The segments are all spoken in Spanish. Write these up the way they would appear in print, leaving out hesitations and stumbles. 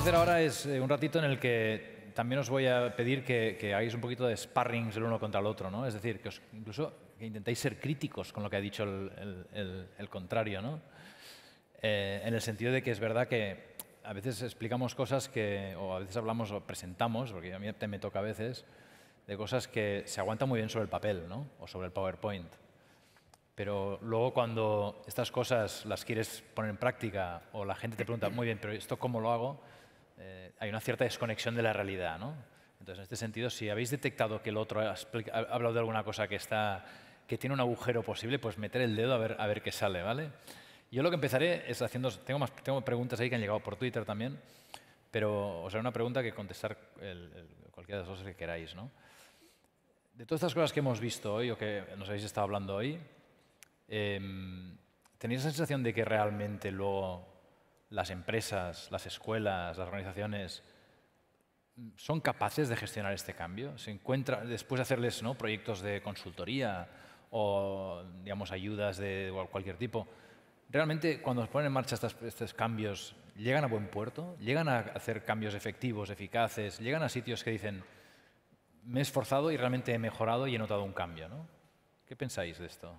hacer ahora es un ratito en el que también os voy a pedir que hagáis un poquito de sparrings el uno contra el otro, ¿no? Es decir, que incluso que intentéis ser críticos con lo que ha dicho el contrario, ¿no? En el sentido de que es verdad que a veces explicamos cosas o a veces hablamos o presentamos, porque a mí me toca a veces, de cosas que se aguantan muy bien sobre el papel, ¿no? O sobre el PowerPoint. Pero luego cuando estas cosas las quieres poner en práctica o la gente te pregunta, muy bien, pero ¿esto cómo lo hago? Hay una cierta desconexión de la realidad, ¿no? Entonces, en este sentido, si habéis detectado que el otro ha hablado de alguna cosa que tiene un agujero posible, pues meter el dedo a ver qué sale, ¿vale? Yo lo que empezaré es haciendo... Tengo preguntas ahí que han llegado por Twitter también, pero os haré una pregunta que contestar cualquiera de las cosas que queráis, ¿no? De todas estas cosas que hemos visto hoy o que nos habéis estado hablando hoy, ¿tenéis la sensación de que realmente luego las empresas, las escuelas, las organizaciones son capaces de gestionar este cambio? Después de hacerles, ¿no?, proyectos de consultoría o, digamos, ayudas de cualquier tipo, ¿realmente cuando se ponen en marcha estos cambios llegan a buen puerto? ¿Llegan a hacer cambios efectivos, eficaces? ¿Llegan a sitios que dicen, me he esforzado y realmente he mejorado y he notado un cambio, ¿no? ¿Qué pensáis de esto?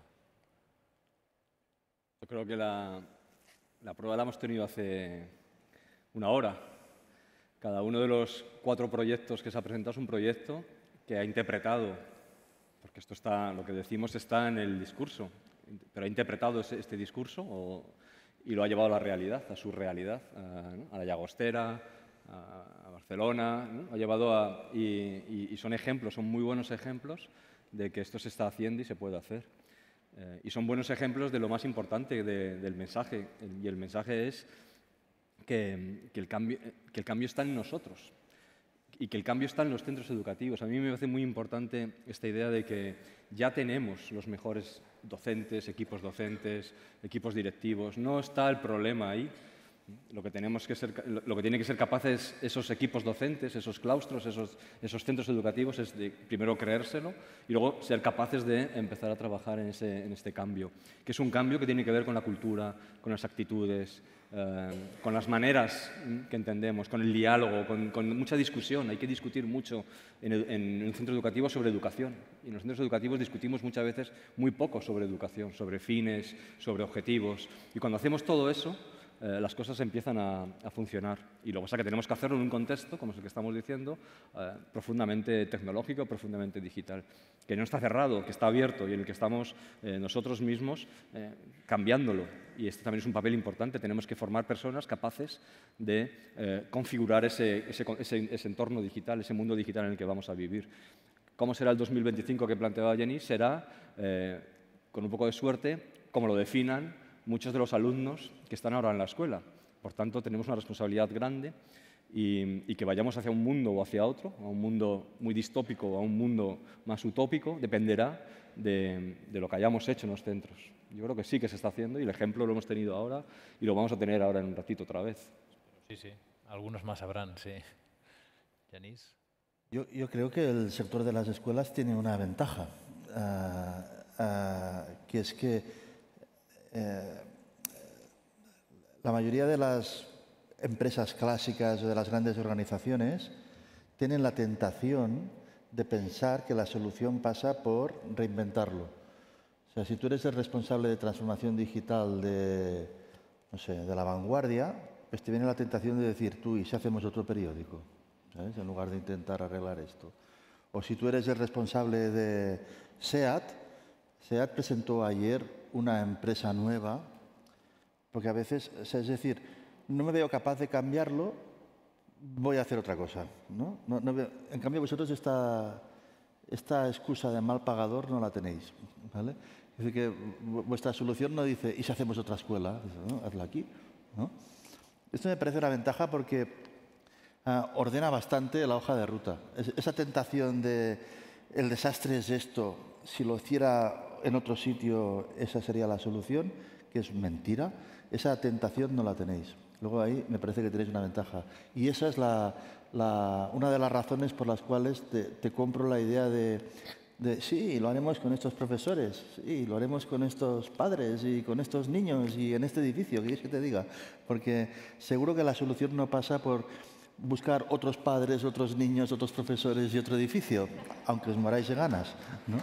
Yo creo que la prueba la hemos tenido hace una hora. Cada uno de los 4 proyectos que se ha presentado es un proyecto que ha interpretado, porque lo que decimos está en el discurso, pero ha interpretado este discurso y lo ha llevado a la realidad, a su realidad, ¿no?, a la Llagostera, a Barcelona, ¿no? Y son ejemplos, son muy buenos ejemplos de que esto se está haciendo y se puede hacer. Y son buenos ejemplos de lo más importante del mensaje. Y el mensaje es que el cambio está en nosotros y que el cambio está en los centros educativos. A mí me parece muy importante esta idea de que ya tenemos los mejores docentes, equipos directivos. No está el problema ahí. Lo que tiene que ser capaces esos equipos docentes, esos claustros, esos centros educativos es de primero creérselo y luego ser capaces de empezar a trabajar en este cambio, que es un cambio que tiene que ver con la cultura, con las actitudes, con las maneras que entendemos, con el diálogo, con mucha discusión. Hay que discutir mucho en un centro educativo sobre educación. Y en los centros educativos discutimos muchas veces muy poco sobre educación, sobre fines, sobre objetivos. Y cuando hacemos todo eso, las cosas empiezan a funcionar. Y lo que pasa es que tenemos que hacerlo en un contexto, como es el que estamos diciendo, profundamente tecnológico, profundamente digital, que no está cerrado, que está abierto y en el que estamos nosotros mismos cambiándolo. Y este también es un papel importante. Tenemos que formar personas capaces de configurar ese entorno digital, ese mundo digital en el que vamos a vivir. ¿Cómo será el 2025 que planteaba Jenny? Será, con un poco de suerte, como lo definan muchos de los alumnos que están ahora en la escuela. Por tanto, tenemos una responsabilidad grande y que vayamos hacia un mundo o hacia otro, a un mundo muy distópico o a un mundo más utópico, dependerá de lo que hayamos hecho en los centros. Yo creo que sí que se está haciendo y el ejemplo lo hemos tenido ahora y lo vamos a tener ahora en un ratito otra vez. Sí, sí. Algunos más habrán, sí. ¿Yanis? Yo creo que el sector de las escuelas tiene una ventaja, que es que la mayoría de las empresas clásicas o de las grandes organizaciones tienen la tentación de pensar que la solución pasa por reinventarlo. O sea, si tú eres el responsable de transformación digital de, no sé, de La Vanguardia, pues te viene la tentación de decir, tú, ¿y si hacemos otro periódico? ¿Sabes? En lugar de intentar arreglar esto. O si tú eres el responsable de SEAT presentó ayer una empresa nueva, porque a veces, es decir, no me veo capaz de cambiarlo, voy a hacer otra cosa, ¿no? En cambio, vosotros esta excusa de mal pagador no la tenéis, ¿vale? Es decir, que vuestra solución no dice, ¿y si hacemos otra escuela? Dice, ¿no? Hazla aquí, ¿no? Esto me parece una ventaja porque ordena bastante la hoja de ruta. Esa tentación de el desastre es esto, si lo hiciera en otro sitio esa sería la solución, que es mentira. Esa tentación no la tenéis. Luego ahí me parece que tenéis una ventaja. Y esa es una de las razones por las cuales te compro la idea de sí, lo haremos con estos profesores, sí, lo haremos con estos padres y con estos niños y en este edificio, ¿qué quieres que te diga? Porque seguro que la solución no pasa por buscar otros padres, otros niños, otros profesores y otro edificio, aunque os moráis de ganas, ¿no?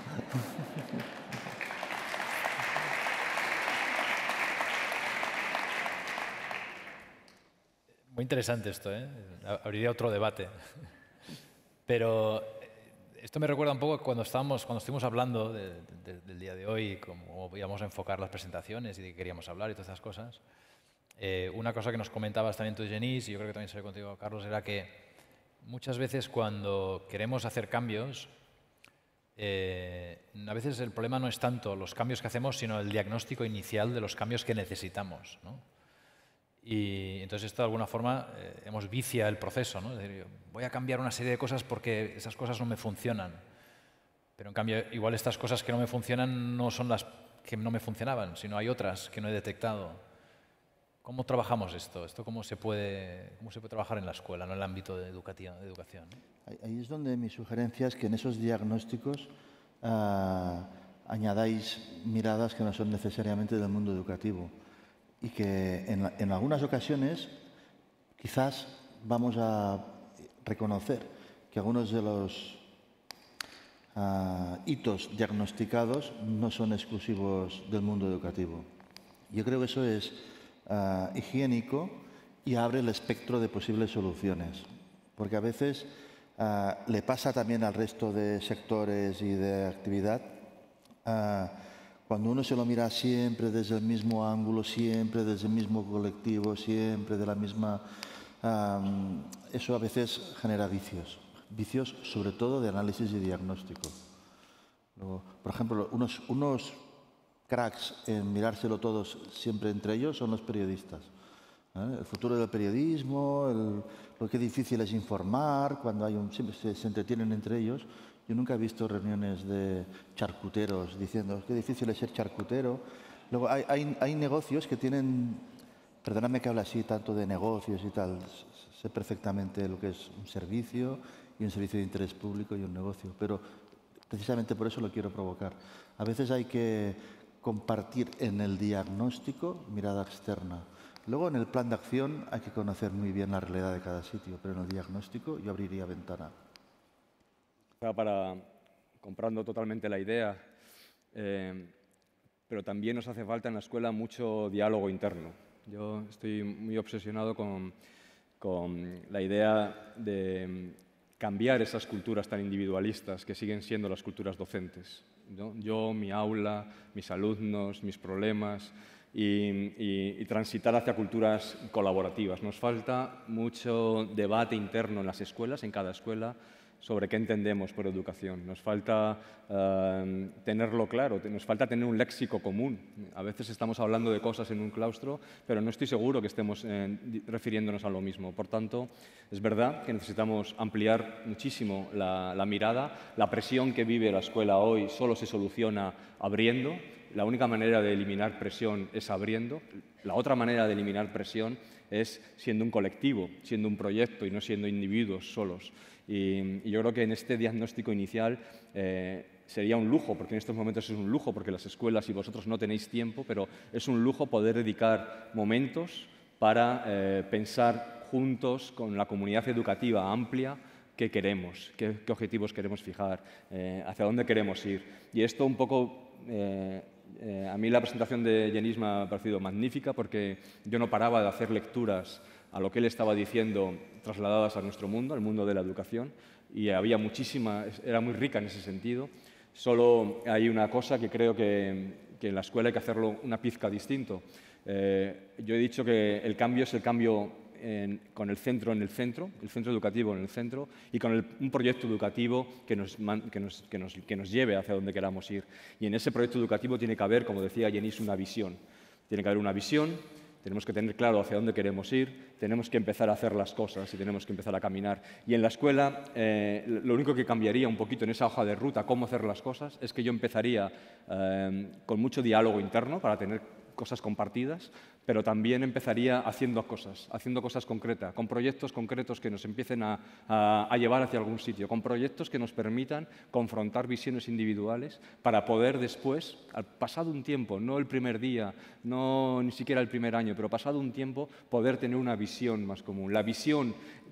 Muy interesante esto, ¿eh? Abriría otro debate. Pero esto me recuerda un poco cuando estuvimos hablando del día de hoy, cómo íbamos a enfocar las presentaciones y de qué queríamos hablar y todas esas cosas. Una cosa que nos comentabas también tú, Genís, y yo creo que también salió contigo, Carlos, era que muchas veces cuando queremos hacer cambios, a veces el problema no es tanto los cambios que hacemos, sino el diagnóstico inicial de los cambios que necesitamos, ¿no? Y entonces esto de alguna forma hemos vicia el proceso, ¿no? Es decir, voy a cambiar una serie de cosas porque esas cosas no me funcionan. Pero en cambio, igual estas cosas que no me funcionan no son las que no me funcionaban, sino hay otras que no he detectado. ¿Cómo trabajamos esto? ¿Cómo se puede trabajar en la escuela, no en el ámbito de educación? Ahí es donde mi sugerencia es que en esos diagnósticos añadáis miradas que no son necesariamente del mundo educativo. Y que en algunas ocasiones quizás vamos a reconocer que algunos de los hitos diagnosticados no son exclusivos del mundo educativo. Yo creo que eso es higiénico y abre el espectro de posibles soluciones, porque a veces le pasa también al resto de sectores y de actividad. Cuando uno se lo mira siempre desde el mismo ángulo, siempre desde el mismo colectivo, siempre de la misma... eso a veces genera vicios. Vicios sobre todo de análisis y diagnóstico. Luego, por ejemplo, unos cracks en mirárselo todos siempre entre ellos son los periodistas. El futuro del periodismo, lo que difícil es informar, cuando siempre se entretienen entre ellos. Yo nunca he visto reuniones de charcuteros diciendo qué difícil es ser charcutero. Luego hay negocios que tienen, perdóname que hable así tanto de negocios y tal, sé perfectamente lo que es un servicio y un servicio de interés público y un negocio, pero precisamente por eso lo quiero provocar. A veces hay que compartir en el diagnóstico mirada externa. Luego en el plan de acción hay que conocer muy bien la realidad de cada sitio, pero en el diagnóstico yo abriría ventana. Comprando totalmente la idea, pero también nos hace falta en la escuela mucho diálogo interno. Yo estoy muy obsesionado con la idea de cambiar esas culturas tan individualistas que siguen siendo las culturas docentes, ¿no? Yo, mi aula, mis alumnos, mis problemas y transitar hacia culturas colaborativas. Nos falta mucho debate interno en las escuelas, en cada escuela, sobre qué entendemos por educación. Nos falta tenerlo claro, nos falta tener un léxico común. A veces estamos hablando de cosas en un claustro, pero no estoy seguro que estemos refiriéndonos a lo mismo. Por tanto, es verdad que necesitamos ampliar muchísimo la mirada. La presión que vive la escuela hoy solo se soluciona abriendo. La única manera de eliminar presión es abriendo. La otra manera de eliminar presión es siendo un colectivo, siendo un proyecto y no siendo individuos solos. Y yo creo que en este diagnóstico inicial sería un lujo, porque en estos momentos es un lujo, porque las escuelas y vosotros no tenéis tiempo, pero es un lujo poder dedicar momentos para pensar juntos con la comunidad educativa amplia qué queremos, qué objetivos queremos fijar, hacia dónde queremos ir. Y esto un poco... a mí la presentación de Genís me ha parecido magnífica porque yo no paraba de hacer lecturas a lo que él estaba diciendo trasladadas a nuestro mundo, al mundo de la educación, y había muchísima, era muy rica en ese sentido. Solo hay una cosa que creo que en la escuela hay que hacerlo una pizca distinto. Yo he dicho que el cambio es el cambio con el centro en el centro educativo en el centro, y con un proyecto educativo que nos lleve hacia donde queramos ir. Y en ese proyecto educativo tiene que haber, como decía Genís, una visión. Tiene que haber una visión, tenemos que tener claro hacia dónde queremos ir, tenemos que empezar a hacer las cosas y tenemos que empezar a caminar. Y en la escuela, lo único que cambiaría un poquito en esa hoja de ruta, cómo hacer las cosas, es que yo empezaría con mucho diálogo interno para tener cosas compartidas, pero también empezaría haciendo cosas concretas, con proyectos concretos que nos empiecen a llevar hacia algún sitio, con proyectos que nos permitan confrontar visiones individuales para poder después, pasado un tiempo, no el primer día, ni siquiera el primer año, pero pasado un tiempo, poder tener una visión más común. La visión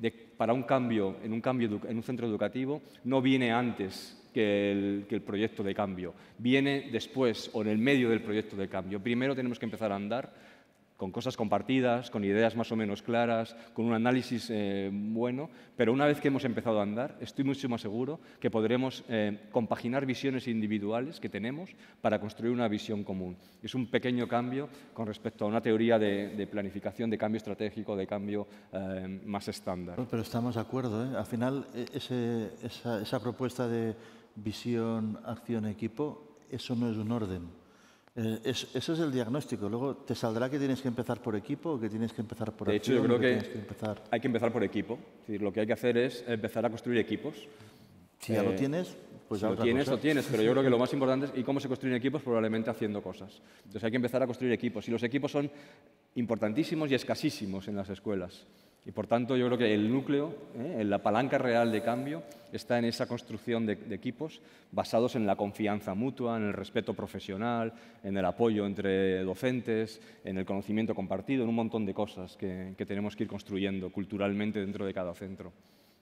para un cambio en un centro educativo no viene antes que el proyecto de cambio, viene después o en el medio del proyecto de cambio. Primero tenemos que empezar a andar con cosas compartidas, con ideas más o menos claras, con un análisis bueno, pero una vez que hemos empezado a andar, estoy mucho más seguro que podremos compaginar visiones individuales que tenemos para construir una visión común. Es un pequeño cambio con respecto a una teoría de planificación, de cambio estratégico, de cambio más estándar. Pero estamos de acuerdo, ¿eh? Al final, esa propuesta de visión, acción, equipo, eso no es un orden. Eso es el diagnóstico. Luego te saldrá que tienes que empezar por equipo o que tienes que empezar por De acción. hecho, yo creo que hay que empezar por equipo. Es decir, lo que hay que hacer es empezar a construir equipos. Si ya lo tienes, pues si ya lo otra tienes, cosa. lo tienes, pero yo creo que lo más importante es ¿y cómo se construyen equipos? Probablemente haciendo cosas. Entonces hay que empezar a construir equipos. Y los equipos son importantísimos y escasísimos en las escuelas. Y por tanto yo creo que el núcleo, la palanca real de cambio, está en esa construcción de equipos basados en la confianza mutua, en el respeto profesional, en el apoyo entre docentes, en el conocimiento compartido, en un montón de cosas que tenemos que ir construyendo culturalmente dentro de cada centro.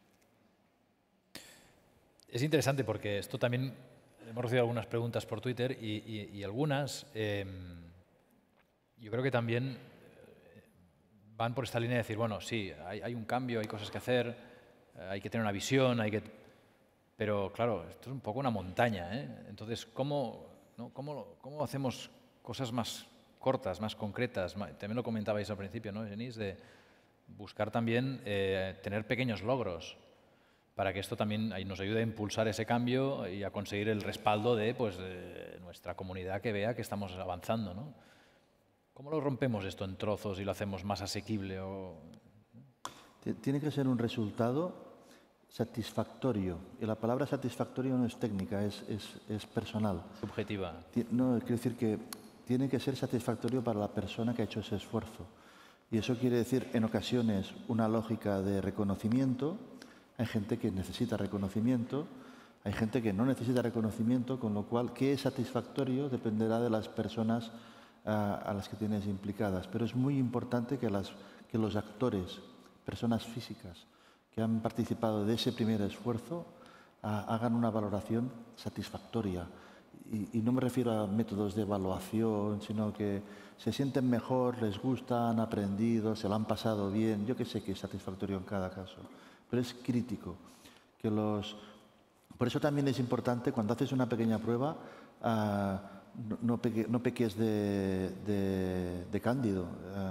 Es interesante porque esto también, hemos recibido algunas preguntas por Twitter y algunas, yo creo que también van por esta línea de decir, bueno, sí, hay un cambio, hay cosas que hacer, hay que tener una visión, pero claro, esto es un poco una montaña, ¿eh? Entonces, ¿cómo hacemos cosas más cortas, más concretas? También lo comentabais al principio, ¿no, Genís? De buscar también tener pequeños logros para que esto también nos ayude a impulsar ese cambio y a conseguir el respaldo de nuestra comunidad que vea que estamos avanzando, ¿no? ¿Cómo lo rompemos esto en trozos y lo hacemos más asequible? Tiene que ser un resultado satisfactorio. Y la palabra satisfactorio no es técnica, es personal. Subjetiva. No, quiere decir que tiene que ser satisfactorio para la persona que ha hecho ese esfuerzo. Y eso quiere decir, en ocasiones, una lógica de reconocimiento. Hay gente que necesita reconocimiento, hay gente que no necesita reconocimiento, con lo cual, qué es satisfactorio dependerá de las personas a las que tienes implicadas. Pero es muy importante que los actores, personas físicas que han participado de ese primer esfuerzo, hagan una valoración satisfactoria. Y no me refiero a métodos de evaluación, sino que se sienten mejor, les gusta, han aprendido, se lo han pasado bien. Yo que sé que es satisfactorio en cada caso, pero es crítico. Por eso también es importante, cuando haces una pequeña prueba, no peques de cándido.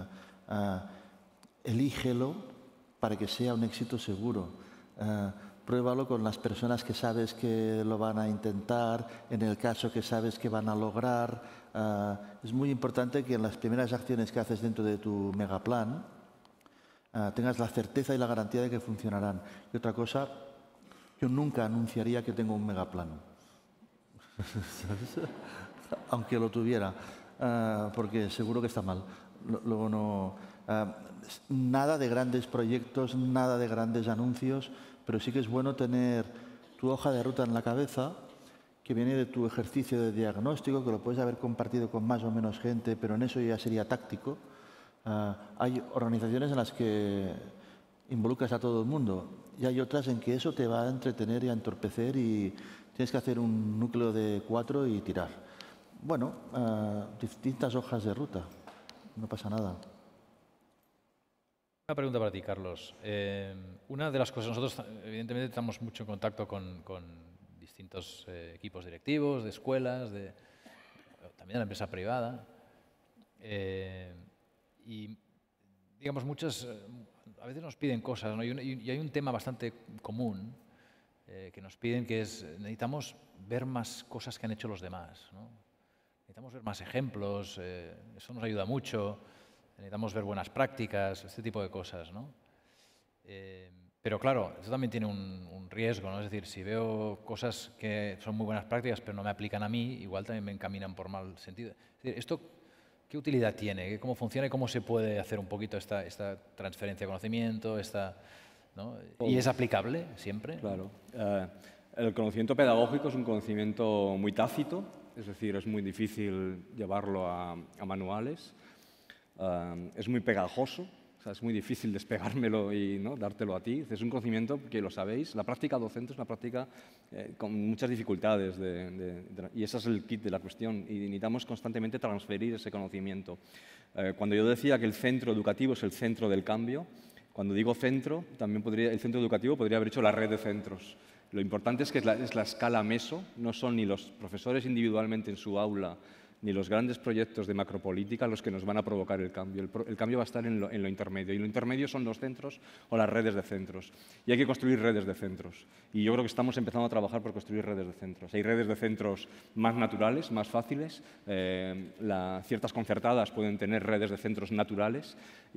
Elígelo para que sea un éxito seguro. Pruébalo con las personas que sabes que lo van a intentar, en el caso que sabes que van a lograr. Es muy importante que en las primeras acciones que haces dentro de tu megaplan tengas la certeza y la garantía de que funcionarán. Y otra cosa, yo nunca anunciaría que tengo un megaplan. Aunque lo tuviera, porque seguro que está mal. Luego no, nada de grandes proyectos, nada de grandes anuncios, pero sí que es bueno tener tu hoja de ruta en la cabeza, que viene de tu ejercicio de diagnóstico, que lo puedes haber compartido con más o menos gente, pero en eso ya sería táctico. Hay organizaciones en las que involucras a todo el mundo y hay otras en que eso te va a entretener y a entorpecer y tienes que hacer un núcleo de 4 y tirar. Bueno, distintas hojas de ruta, no pasa nada. Una pregunta para ti, Carlos. Una de las cosas, nosotros evidentemente estamos mucho en contacto con distintos equipos directivos, de escuelas, también de la empresa privada. Y, digamos, a veces nos piden cosas, ¿no? Y hay un tema bastante común que nos piden, que es, necesitamos ver más cosas que han hecho los demás, ¿no? Necesitamos ver más ejemplos, eso nos ayuda mucho, necesitamos ver buenas prácticas, este tipo de cosas, ¿no? Pero claro, esto también tiene un riesgo, ¿no? Es decir, si veo cosas que son muy buenas prácticas pero no me aplican a mí, igual también me encaminan por mal sentido. Es decir, ¿esto qué utilidad tiene? ¿Cómo funciona y cómo se puede hacer un poquito esta transferencia de conocimiento? ¿No? ¿Y es aplicable siempre? Claro. El conocimiento pedagógico es un conocimiento muy tácito, es decir, es muy difícil llevarlo a manuales, es muy pegajoso, O sea, es muy difícil despegármelo y, ¿no?, dártelo a ti. Es un conocimiento que lo sabéis. La práctica docente es una práctica con muchas dificultades y ese es el kit de la cuestión. Y necesitamos constantemente transferir ese conocimiento. Cuando yo decía que el centro educativo es el centro del cambio, cuando digo centro, también el centro educativo podría haber hecho la red de centros. Lo importante es que es la escala meso, no son ni los profesores individualmente en su aula, ni los grandes proyectos de macropolítica los que nos van a provocar el cambio. El cambio va a estar en lo intermedio. Y lo intermedio son los centros o las redes de centros. Y hay que construir redes de centros. Y yo creo que estamos empezando a trabajar por construir redes de centros. Hay redes de centros más naturales, más fáciles. Ciertas concertadas pueden tener redes de centros naturales.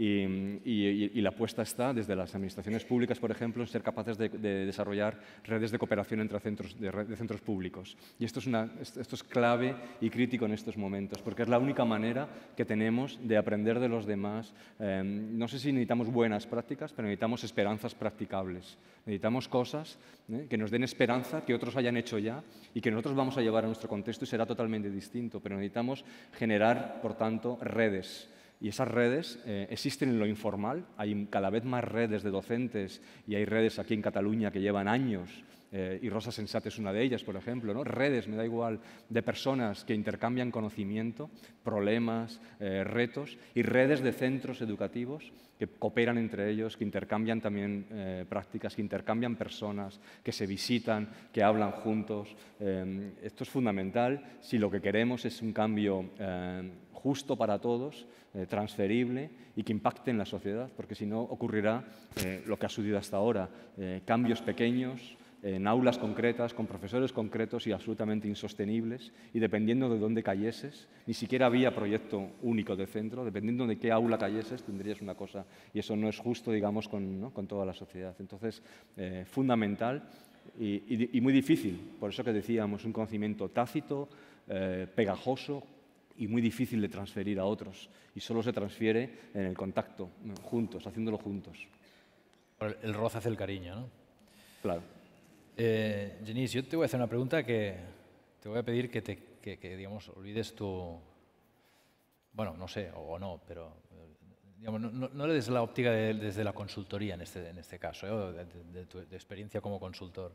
Y la apuesta está desde las administraciones públicas, por ejemplo, en ser capaces de desarrollar redes de cooperación entre centros públicos. Y esto es clave y crítico en estos momentos, porque es la única manera que tenemos de aprender de los demás. No sé si necesitamos buenas prácticas, pero necesitamos esperanzas practicables. Necesitamos cosas que nos den esperanza, que otros hayan hecho ya y que nosotros vamos a llevar a nuestro contexto y será totalmente distinto. Pero necesitamos generar, por tanto, redes. Y esas redes existen en lo informal. Hay cada vez más redes de docentes y hay redes aquí en Cataluña que llevan años. Y Rosa Sensat es una de ellas, por ejemplo, ¿no? Redes, me da igual, de personas que intercambian conocimiento, problemas, retos, y redes de centros educativos que cooperan entre ellos, que intercambian también prácticas, que intercambian personas, que se visitan, que hablan juntos. Esto es fundamental si lo que queremos es un cambio justo para todos, transferible y que impacte en la sociedad, porque si no ocurrirá lo que ha sucedido hasta ahora, cambios pequeños, en aulas concretas, con profesores concretos y absolutamente insostenibles, y dependiendo de dónde cayeses, ni siquiera había proyecto único de centro, dependiendo de qué aula cayeses tendrías una cosa, y eso no es justo, digamos, con toda la sociedad. Entonces, fundamental y muy difícil, por eso que decíamos, un conocimiento tácito, pegajoso y muy difícil de transferir a otros, y solo se transfiere en el contacto, juntos, haciéndolo juntos. El roce hace el cariño, ¿no? Claro. Genís, yo te voy a hacer una pregunta que te voy a pedir que digamos, olvides tu... Bueno, no sé, o no, pero digamos, no le des la óptica desde la consultoría en este caso, de tu experiencia como consultor.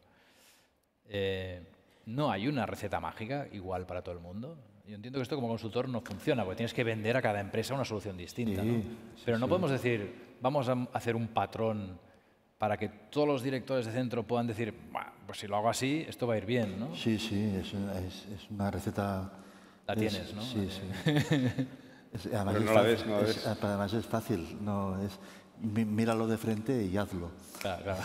No hay una receta mágica igual para todo el mundo. Yo entiendo que esto como consultor no funciona, porque tienes que vender a cada empresa una solución distinta. Sí, ¿no? sí, Pero no sí. podemos decir, vamos a hacer un patrón para que todos los directores de centro puedan decir, pues si lo hago así, esto va a ir bien, ¿no? Sí, sí, es una receta... La tienes, ¿no? Sí, sí. Además Pero es no la fácil, ves, no la ves. además es fácil, míralo de frente y hazlo. Claro, claro.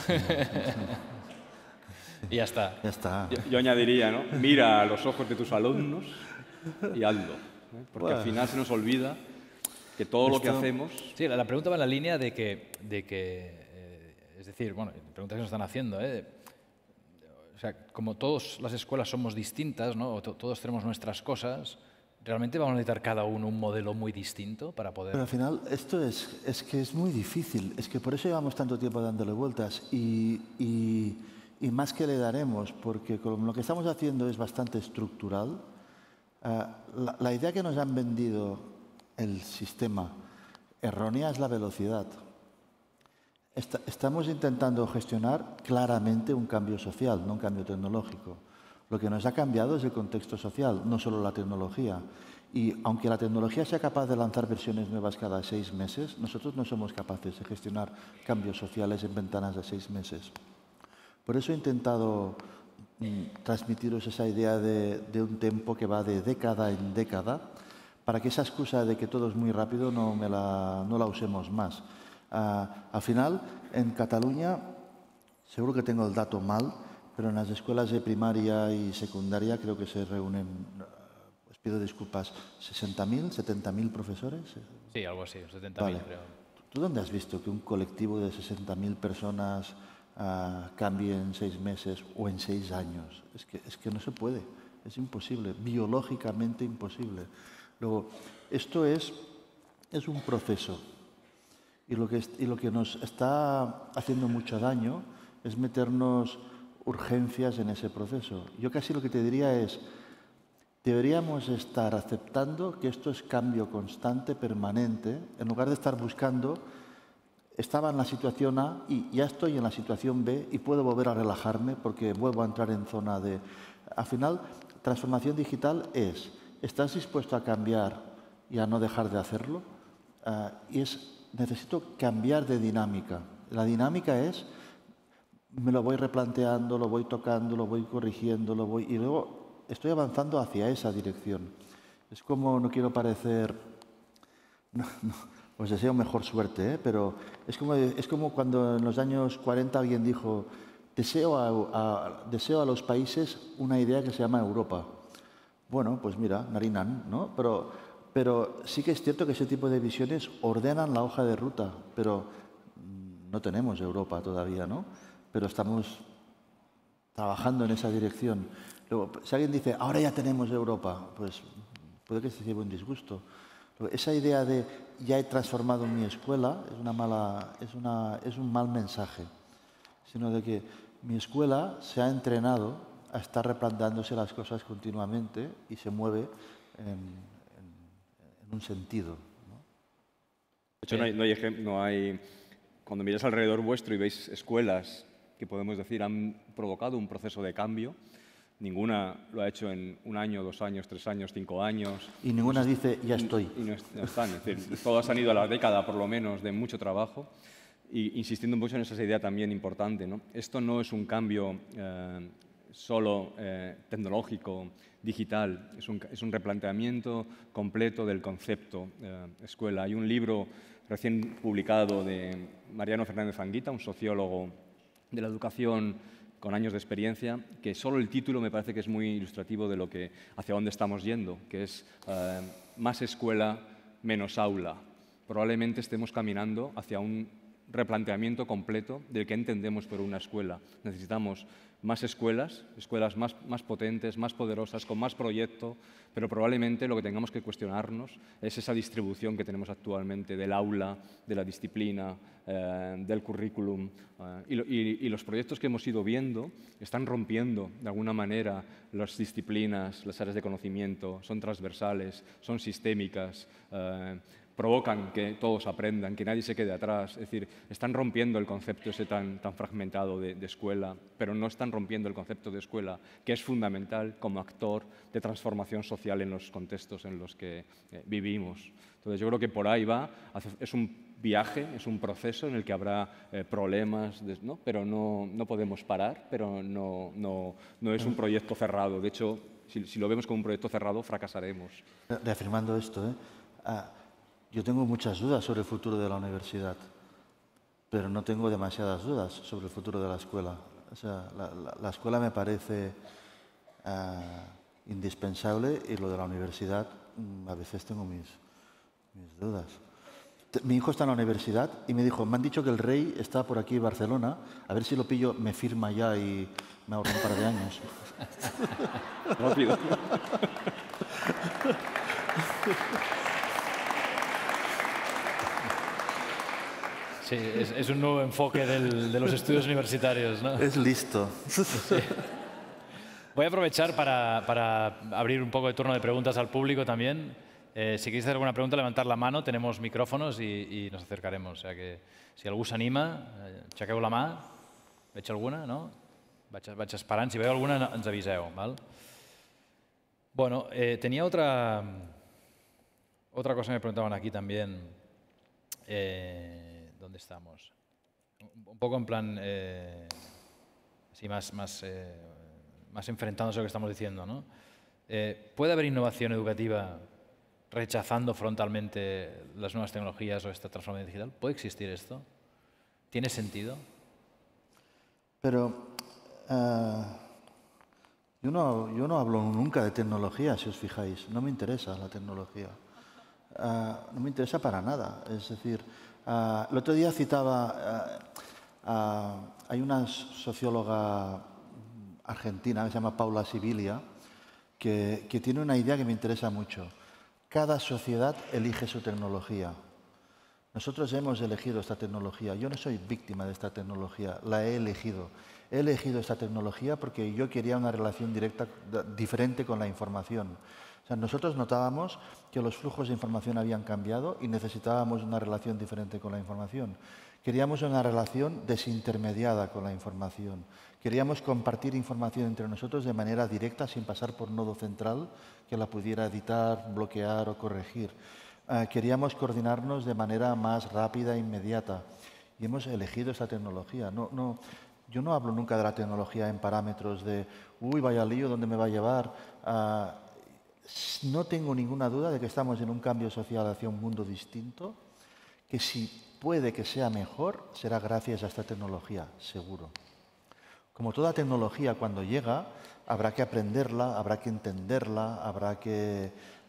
Y ya está. Ya está. Yo añadiría, ¿no? Mira a los ojos de tus alumnos y hazlo. Porque al final se nos olvida que todo lo que hacemos... Sí, la pregunta va en la línea de que es decir, bueno, preguntas que nos están haciendo, o sea, como todas las escuelas somos distintas, ¿no? Todos tenemos nuestras cosas, ¿realmente vamos a necesitar cada uno un modelo muy distinto para poder...? Pero al final esto es que es muy difícil, es que por eso llevamos tanto tiempo dándole vueltas y más que le daremos, porque como lo que estamos haciendo es bastante estructural, la idea que nos han vendido el sistema errónea es la velocidad. Estamos intentando gestionar claramente un cambio social, no un cambio tecnológico. Lo que nos ha cambiado es el contexto social, no solo la tecnología. Y aunque la tecnología sea capaz de lanzar versiones nuevas cada 6 meses, nosotros no somos capaces de gestionar cambios sociales en ventanas de 6 meses. Por eso he intentado transmitiros esa idea de un tempo que va de década en década, para que esa excusa de que todo es muy rápido no la usemos más. Al final, en Cataluña, seguro que tengo el dato mal, pero en las escuelas de primaria y secundaria creo que se reúnen, os pido disculpas, 60.000, 70.000 profesores. Sí, algo así, 70.000 Vale. creo. ¿Tú dónde has visto que un colectivo de 60.000 personas cambie en 6 meses o en 6 años? Es que no se puede, es imposible, biológicamente imposible. Luego, esto es un proceso. Y lo que nos está haciendo mucho daño es meternos urgencias en ese proceso. Yo casi lo que te diría es, deberíamos estar aceptando que esto es cambio constante, permanente, en lugar de estar buscando estaba en la situación A y ya estoy en la situación B y puedo volver a relajarme porque vuelvo a entrar en zona de... Al final, transformación digital es, ¿estás dispuesto a cambiar y a no dejar de hacerlo? Necesito cambiar de dinámica. La dinámica es, me lo voy replanteando, lo voy tocando, lo voy corrigiendo, y luego estoy avanzando hacia esa dirección. Es como, no quiero parecer... os deseo mejor suerte, pero es como cuando en los años 40 alguien dijo, deseo a los países una idea que se llama Europa. Bueno, pues mira, narinan, ¿no? Pero sí que es cierto que ese tipo de visiones ordenan la hoja de ruta, pero no tenemos Europa todavía, ¿no? Pero estamos trabajando en esa dirección. Luego, si alguien dice, ahora ya tenemos Europa, pues puede que se lleve un disgusto. Esa idea de ya he transformado mi escuela es un mal mensaje, sino de que mi escuela se ha entrenado a estar replanteándose las cosas continuamente y se mueve en un sentido, ¿no? De hecho, no hay, cuando miráis alrededor vuestro y veis escuelas que podemos decir han provocado un proceso de cambio, ninguna lo ha hecho en 1 año, 2 años, 3 años, 5 años. Y ninguna dice, ya estoy. Y no están. Es decir, todas han ido a la década, por lo menos, de mucho trabajo. Y insistiendo mucho en esa idea también importante, ¿no? Esto no es un cambio solo tecnológico, digital. Es un replanteamiento completo del concepto escuela. Hay un libro recién publicado de Mariano Fernández Anguita, un sociólogo de la educación con años de experiencia, que solo el título me parece que es muy ilustrativo de hacia dónde estamos yendo, que es más escuela, menos aula. Probablemente estemos caminando hacia un replanteamiento completo del que entendemos por una escuela. Necesitamos más escuelas más potentes, más poderosas, con más proyecto, pero probablemente lo que tengamos que cuestionarnos es esa distribución que tenemos actualmente del aula, de la disciplina, del currículum. Y los proyectos que hemos ido viendo están rompiendo, de alguna manera, las disciplinas, las áreas de conocimiento, son transversales, son sistémicas, provocan que todos aprendan, que nadie se quede atrás. Es decir, están rompiendo el concepto ese tan fragmentado de escuela, pero no están rompiendo el concepto de escuela, que es fundamental como actor de transformación social en los contextos en los que vivimos. Entonces, yo creo que por ahí va. Es un viaje, es un proceso en el que habrá problemas, ¿no? Pero no podemos parar, pero no es un proyecto cerrado. De hecho, si lo vemos como un proyecto cerrado, fracasaremos. Reafirmando esto, yo tengo muchas dudas sobre el futuro de la universidad, pero no tengo demasiadas dudas sobre el futuro de la escuela. O sea, la escuela me parece indispensable y lo de la universidad a veces tengo mis dudas. Mi hijo está en la universidad y me dijo, me han dicho que el rey está por aquí en Barcelona, a ver si lo pillo, me firma ya y me ahorro un par de años. Rápido. Sí, es un nuevo enfoque de los estudios universitarios, ¿no? Es listo. Sí. Voy a aprovechar para abrir un poco de turno de preguntas al público también. Si queréis hacer alguna pregunta, levantar la mano, tenemos micrófonos y nos acercaremos. O sea que si algú s'anima, aixequeu la mà. Veig alguna, no? Vaig esperant. Si veieu alguna, ens aviseu. ¿Val? Bueno, tenía otra cosa que me preguntaban aquí también. ¿Dónde estamos? Un poco en plan, así más enfrentándose a lo que estamos diciendo, ¿no? ¿Puede haber innovación educativa rechazando frontalmente las nuevas tecnologías o esta transformación digital? ¿Puede existir esto? ¿Tiene sentido? Pero yo no hablo nunca de tecnología, si os fijáis. No me interesa la tecnología. No me interesa para nada. Es decir, el otro día citaba, hay una socióloga argentina que se llama Paula Sibilia, que tiene una idea que me interesa mucho. Cada sociedad elige su tecnología. Nosotros hemos elegido esta tecnología. Yo no soy víctima de esta tecnología, la he elegido. He elegido esta tecnología porque yo quería una relación directa, diferente con la información. O sea, nosotros notábamos que los flujos de información habían cambiado y necesitábamos una relación diferente con la información. Queríamos una relación desintermediada con la información. Queríamos compartir información entre nosotros de manera directa, sin pasar por nodo central que la pudiera editar, bloquear o corregir. Queríamos coordinarnos de manera más rápida e inmediata. Y hemos elegido esta tecnología. Yo no hablo nunca de la tecnología en parámetros de uy, vaya lío, ¿dónde me va a llevar? No tengo ninguna duda de que estamos en un cambio social hacia un mundo distinto, que si puede que sea mejor, será gracias a esta tecnología, seguro. Como toda tecnología, cuando llega, habrá que aprenderla, habrá que entenderla, habrá que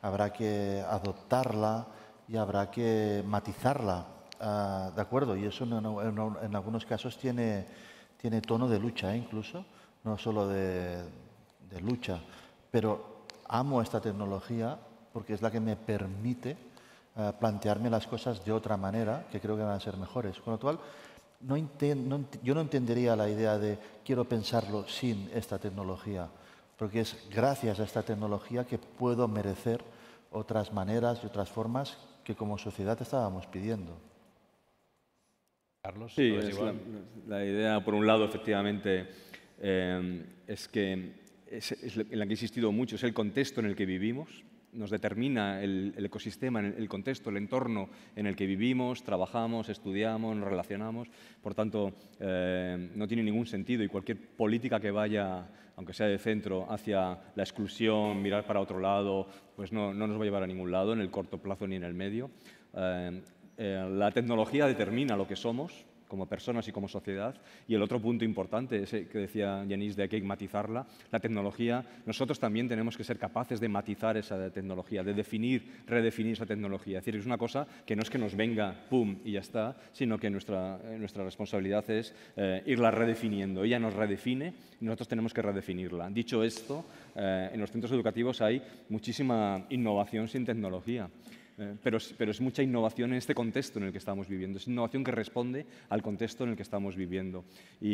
adoptarla y habrá que matizarla. ¿De acuerdo? Y eso en algunos casos tiene tono de lucha, incluso, no solo de lucha. Pero amo esta tecnología porque es la que me permite plantearme las cosas de otra manera, que creo que van a ser mejores. Con lo cual, yo no entendería la idea de quiero pensarlo sin esta tecnología, porque es gracias a esta tecnología que puedo merecer otras maneras y otras formas que como sociedad estábamos pidiendo. Carlos, sí, la idea, por un lado, efectivamente, es que es en la que he insistido mucho, es el contexto en el que vivimos. Nos determina el ecosistema, el contexto, el entorno en el que vivimos, trabajamos, estudiamos, nos relacionamos. Por tanto, no tiene ningún sentido y cualquier política que vaya, aunque sea de centro, hacia la exclusión, mirar para otro lado, pues no nos va a llevar a ningún lado en el corto plazo ni en el medio. La tecnología determina lo que somos como personas y como sociedad. Y el otro punto importante, ese que decía Yanis, de que hay que matizarla, la tecnología, nosotros también tenemos que ser capaces de matizar esa tecnología, de redefinir esa tecnología. Es decir, es una cosa que no es que nos venga, pum, y ya está, sino que nuestra responsabilidad es irla redefiniendo. Ella nos redefine y nosotros tenemos que redefinirla. Dicho esto, en los centros educativos hay muchísima innovación sin tecnología. Pero es mucha innovación en este contexto en el que estamos viviendo. Es innovación que responde al contexto en el que estamos viviendo.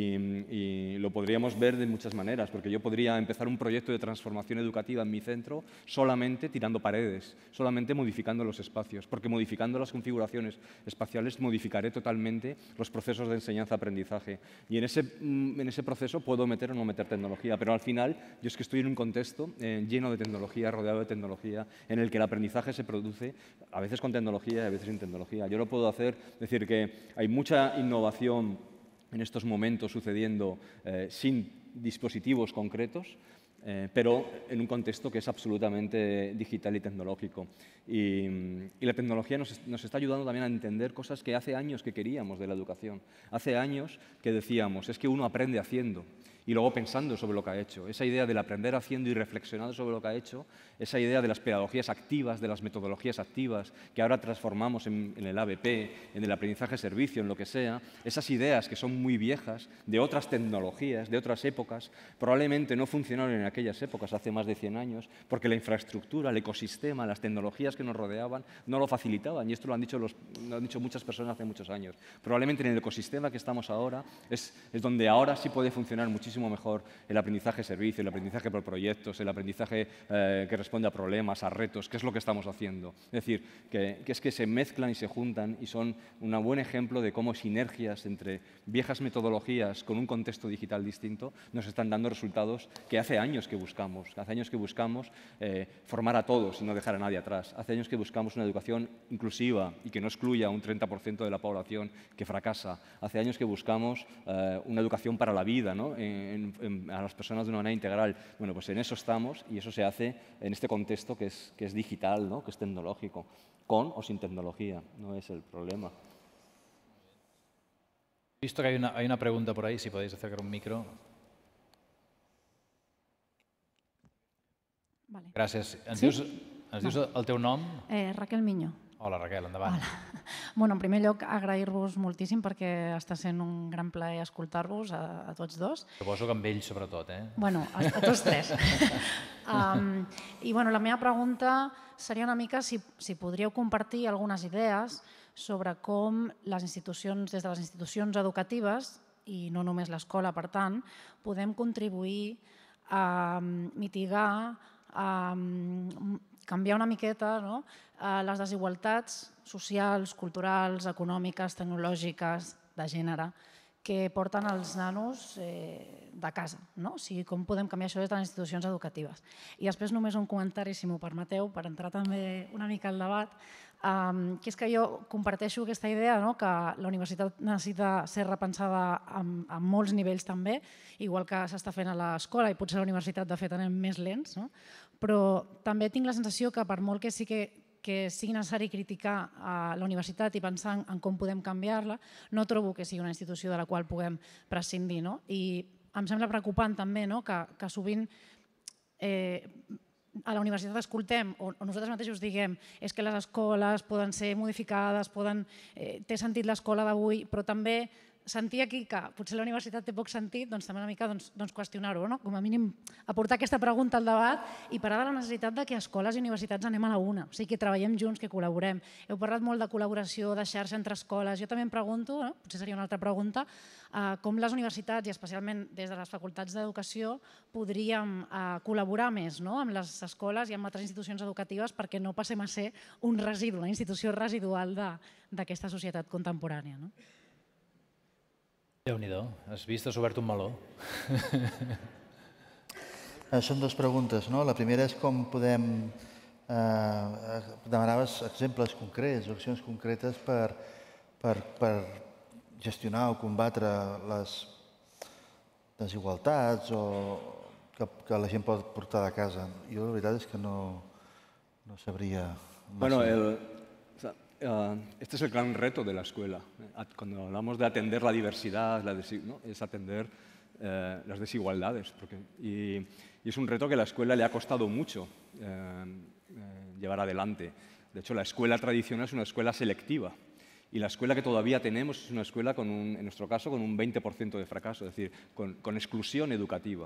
Y lo podríamos ver de muchas maneras, porque yo podría empezar un proyecto de transformación educativa en mi centro solamente tirando paredes, solamente modificando los espacios, porque modificando las configuraciones espaciales modificaré totalmente los procesos de enseñanza-aprendizaje. Y en ese proceso puedo meter o no meter tecnología, pero al final yo es que estoy en un contexto lleno de tecnología, rodeado de tecnología, en el que el aprendizaje se produce a veces con tecnología y a veces sin tecnología. Yo lo puedo hacer, decir que hay mucha innovación en estos momentos sucediendo sin dispositivos concretos, pero en un contexto que es absolutamente digital y tecnológico. Y la tecnología nos está ayudando también a entender cosas que hace años que queríamos de la educación. Hace años que decíamos, es que uno aprende haciendo y luego pensando sobre lo que ha hecho. Esa idea del aprender haciendo y reflexionando sobre lo que ha hecho, esa idea de las pedagogías activas, de las metodologías activas, que ahora transformamos en el ABP, en el aprendizaje-servicio, en lo que sea, esas ideas que son muy viejas, de otras tecnologías, de otras épocas, probablemente no funcionaron en aquellas épocas, hace más de 100 años, porque la infraestructura, el ecosistema, las tecnologías que nos rodeaban no lo facilitaban, y esto lo han dicho muchas personas hace muchos años. Probablemente en el ecosistema que estamos ahora es donde ahora sí puede funcionar muchísimo mejor el aprendizaje-servicio, el aprendizaje por proyectos, el aprendizaje que responde a problemas, a retos, que es lo que estamos haciendo. Es decir, que es que se mezclan y se juntan y son un buen ejemplo de cómo sinergias entre viejas metodologías con un contexto digital distinto nos están dando resultados que hace años que buscamos. Hace años que buscamos formar a todos y no dejar a nadie atrás. Hace años que buscamos una educación inclusiva y que no excluya a un 30% de la población que fracasa. Hace años que buscamos una educación para la vida, ¿no? A las personas de una manera integral. Bueno, pues en eso estamos y eso se hace en este contexto que es digital, ¿no? Que es tecnológico, con o sin tecnología, no es el problema. He visto que hay una pregunta por ahí, si podéis acercar un micro. Vale. Gràcies. Ens dius el teu nom? Raquel Miño. Hola, Raquel, endavant. Hola. Bueno, en primer lloc, agrair-vos moltíssim perquè està sent un gran plaer escoltar-vos a tots dos. Suposo que amb ells, sobretot, eh? Bueno, a tots tres. I bueno, la meva pregunta seria una mica si podríeu compartir algunes idees sobre com les institucions, des de les institucions educatives, i no només l'escola, per tant, podem contribuir a mitigar, a canviar una miqueta les desigualtats socials, culturals, econòmiques, tecnològiques de gènere que porten els nanos de casa, no? O sigui, com podem canviar això des de les institucions educatives. I després només un comentari, si m'ho permeteu, per entrar també una mica al debat, que és que jo comparteixo aquesta idea que la universitat necessita ser repensada a molts nivells també, igual que s'està fent a l'escola i potser a la universitat de fet anem més lents, però també tinc la sensació que per molt que sí que sigui necessari criticar la universitat i pensar en com podem canviar-la, no trobo que sigui una institució de la qual puguem prescindir. I em sembla preocupant també que sovint a la universitat escoltem o nosaltres mateixos diguem és que les escoles poden ser modificades, té sentit l'escola d'avui, però també sentir aquí que potser la universitat té poc sentit, doncs també una mica qüestionar-ho, com a mínim aportar aquesta pregunta al debat i parar de la necessitat que escoles i universitats anem a la una, o sigui que treballem junts, que col·laborem. Heu parlat molt de col·laboració, de xarxa entre escoles. Jo també em pregunto, potser seria una altra pregunta, com les universitats i especialment des de les facultats d'educació podríem col·laborar més amb les escoles i amb altres institucions educatives perquè no passem a ser un residu, una institució residual d'aquesta societat contemporània. Déu-n'hi-do, has vist, has obert un meló. Són dues preguntes. La primera és com podem... Demanaves exemples concrets, accions concretes per gestionar o combatre les desigualtats que la gent pot portar de casa. Jo la veritat és que no sabria... Bueno, este es el gran reto de la escuela. Cuando hablamos de atender la diversidad, es atender las desigualdades. Y es un reto que a la escuela le ha costado mucho llevar adelante. De hecho, la escuela tradicional es una escuela selectiva. Y la escuela que todavía tenemos es una escuela, en nuestro caso, con un 20% de fracaso, es decir, con exclusión educativa.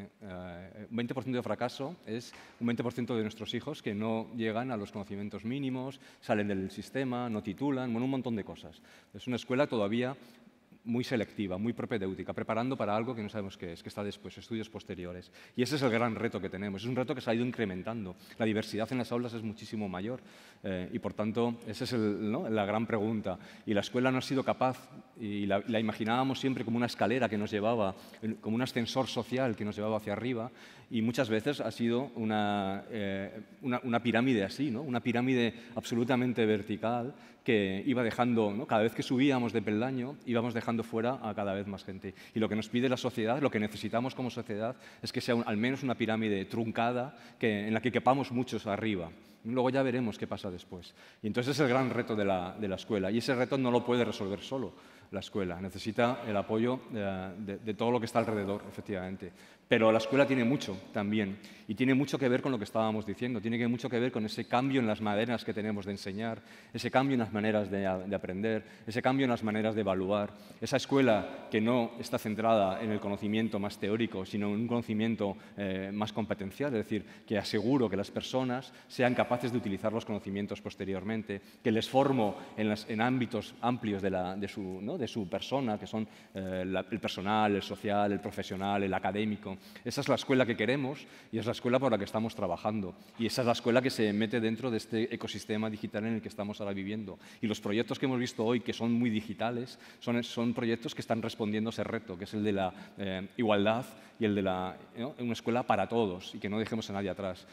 Un 20% de fracaso es un 20% de nuestros hijos que no llegan a los conocimientos mínimos, salen del sistema, no titulan, un montón de cosas. Es una escuela todavía muy selectiva, muy propedéutica, preparando para algo que no sabemos qué es, que está después, estudios posteriores. Y ese es el gran reto que tenemos. Es un reto que se ha ido incrementando. La diversidad en las aulas es muchísimo mayor y, por tanto, esa es la gran pregunta. Y la escuela no ha sido capaz, y la imaginábamos siempre como una escalera que nos llevaba, como un ascensor social que nos llevaba hacia arriba, y muchas veces ha sido una pirámide así, una pirámide absolutamente vertical que iba dejando, cada vez que subíamos de peldaño, íbamos dejando fuera a cada vez más gente. Y lo que nos pide la sociedad, lo que necesitamos como sociedad, es que sea al menos una pirámide truncada en la que quepamos muchos arriba. Luego ya veremos qué pasa después. Y entonces es el gran reto de la escuela. Y ese reto no lo puede resolver solo la escuela. Necesita el apoyo de todo lo que está alrededor, efectivamente. Pero la escuela tiene mucho también. Y tiene mucho que ver con lo que estábamos diciendo. Tiene mucho que ver con ese cambio en las maneras que tenemos de enseñar, ese cambio en las maneras de aprender, ese cambio en las maneras de evaluar. Esa escuela que no está centrada en el conocimiento más teórico, sino en un conocimiento más competencial, es decir, que aseguro que las personas sean capaces de utilizar los conocimientos posteriormente, que les formo en ámbitos amplios de su persona, que son el personal, el social, el profesional, el académico. Esa es la escuela que queremos y es la escuela por la que estamos trabajando. Y esa es la escuela que se mete dentro de este ecosistema digital en el que estamos ahora viviendo. Y los proyectos que hemos visto hoy, que son muy digitales, son proyectos que están respondiendo a ese reto, que es el de la igualdad y el de una escuela para todos y que no dejemos a nadie atrás.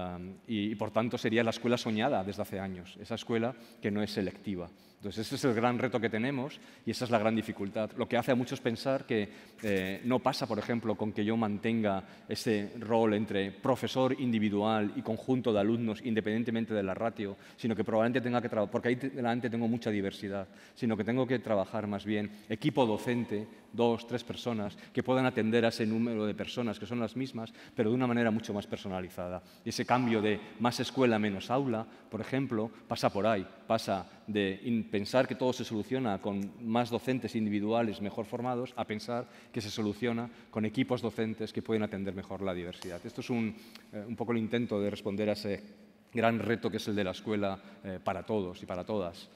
Y por tanto sería la escuela soñada desde hace años, esa escuela que no es selectiva. Entonces, ese es el gran reto que tenemos y esa es la gran dificultad. Lo que hace a muchos pensar que no pasa, por ejemplo, con que yo mantenga ese rol entre profesor individual y conjunto de alumnos, independientemente de la ratio, sino que probablemente tenga que trabajar, porque ahí delante tengo mucha diversidad, sino que tengo que trabajar más bien equipo docente, 2, 3 personas, que puedan atender a ese número de personas que son las mismas, pero de una manera mucho más personalizada. Y ese cambio de más escuela, menos aula, por ejemplo, pasa por ahí, pasa de pensar que todo se soluciona con más docentes individuales mejor formados a pensar que se soluciona con equipos docentes que pueden atender mejor la diversidad. Esto es un poco el intento de responder a ese gran reto que es el de la escuela para todos y para todas.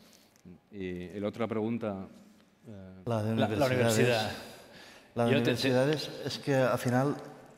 Y la otra pregunta... La de la universidad. La de universidades es que al final,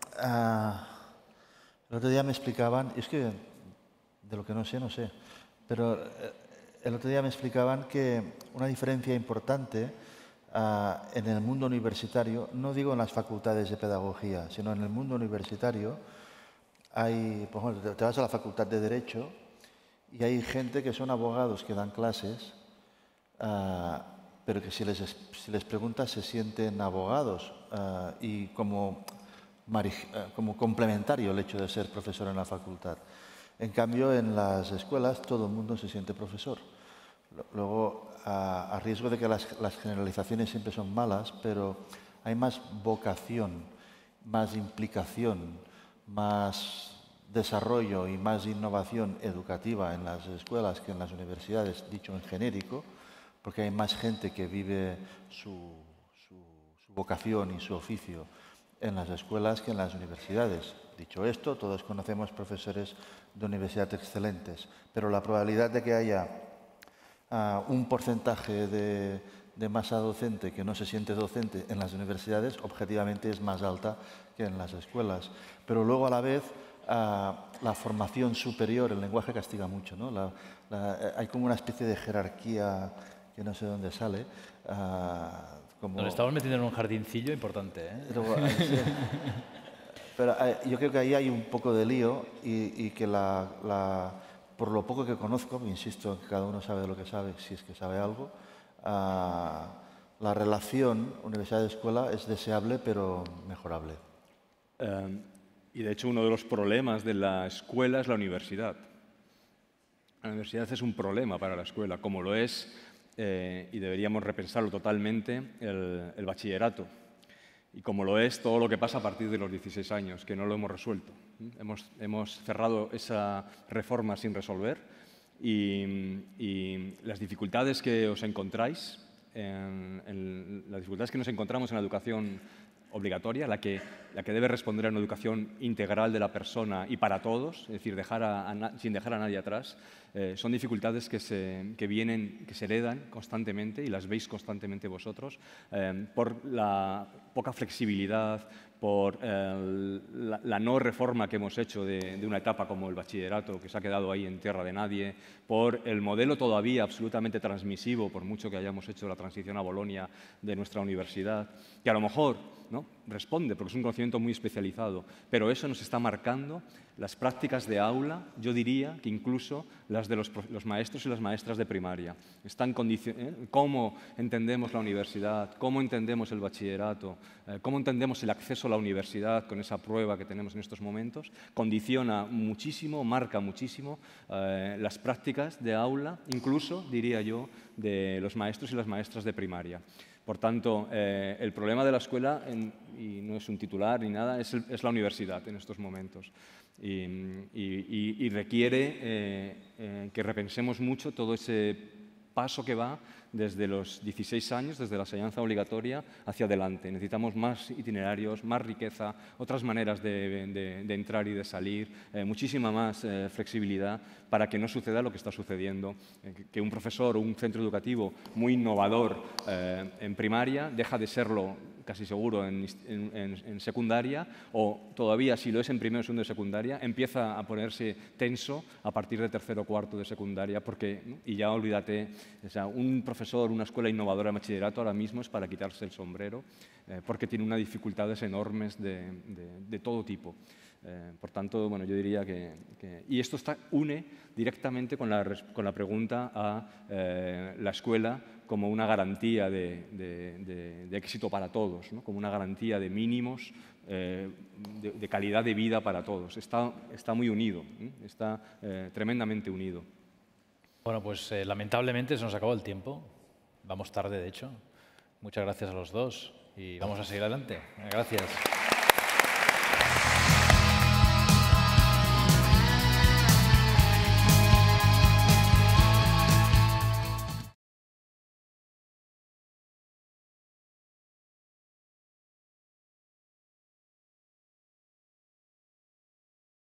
el otro día me explicaban, y es que de lo que no sé, pero el otro día me explicaban que una diferencia importante en el mundo universitario, no digo en las facultades de pedagogía, sino en el mundo universitario, hay, por ejemplo, te vas a la facultad de Derecho y hay gente que son abogados que dan clases, pero que si les preguntas se sienten abogados y como complementario el hecho de ser profesor en la facultad. En cambio, en las escuelas todo el mundo se siente profesor. Luego, a riesgo de que las generalizaciones siempre son malas, pero hay más vocación, más implicación, más desarrollo y más innovación educativa en las escuelas que en las universidades, dicho en genérico, porque hay más gente que vive su vocación y su oficio en las escuelas que en las universidades. Dicho esto, todos conocemos profesores de universidad excelentes, pero la probabilidad de que haya un porcentaje de masa docente que no se siente docente en las universidades, objetivamente es más alta que en las escuelas. Pero luego, a la vez, la formación superior, el lenguaje castiga mucho, ¿no? Hay como una especie de jerarquía que no sé dónde sale. Nos estamos metiendo en un jardincillo importante, ¿eh? Pero yo creo que ahí hay un poco de lío y que por lo poco que conozco, insisto, que cada uno sabe lo que sabe, si es que sabe algo, la relación universidad-escuela es deseable pero mejorable. Y de hecho uno de los problemas de la escuela es la universidad. La universidad es un problema para la escuela, como lo es, y deberíamos repensarlo totalmente, el bachillerato. Y como lo es todo lo que pasa a partir de los 16 años, que no lo hemos resuelto. Hemos cerrado esa reforma sin resolver y las dificultades que os encontráis, las dificultades que nos encontramos en la educación obligatoria, la que debe responder a una educación integral de la persona y para todos, es decir, sin dejar a nadie atrás, son dificultades que se heredan constantemente y las veis constantemente vosotros por la poca flexibilidad, por la no reforma que hemos hecho de una etapa como el bachillerato, que se ha quedado ahí en tierra de nadie, por el modelo todavía absolutamente transmisivo, por mucho que hayamos hecho la transición a Bolonia de nuestra universidad, que a lo mejor ¿no? responde, porque es un conocimiento muy especializado, pero eso nos está marcando las prácticas de aula, yo diría que incluso las de los maestros y las maestras de primaria. Cómo entendemos la universidad, cómo entendemos el bachillerato, cómo entendemos el acceso a la universidad con esa prueba que tenemos en estos momentos, condiciona muchísimo, marca muchísimo las prácticas de aula, incluso, diría yo, de los maestros y las maestras de primaria. Por tanto, el problema de la escuela, y no es un titular ni nada, es la universidad en estos momentos. Y requiere que repensemos mucho todo ese paso que va desde los 16 años, desde la enseñanza obligatoria, hacia adelante. Necesitamos más itinerarios, más riqueza, otras maneras de entrar y de salir, muchísima más flexibilidad para que no suceda lo que está sucediendo, que un profesor o un centro educativo muy innovador en primaria deja de serlo casi seguro en secundaria, o todavía si lo es en primero, segundo de secundaria, empieza a ponerse tenso a partir de tercero o cuarto de secundaria, y ya olvídate, o sea, un profesor, una escuela innovadora de bachillerato ahora mismo es para quitarse el sombrero, porque tiene unas dificultades enormes de todo tipo. Por tanto, bueno, yo diría y esto une directamente con la pregunta a la escuela como una garantía de éxito para todos, ¿no? Como una garantía de mínimos, de calidad de vida para todos. Está muy unido, está tremendamente unido. Bueno, pues lamentablemente se nos acabó el tiempo. Vamos tarde, de hecho. Muchas gracias a los dos y vamos a seguir adelante. Gracias.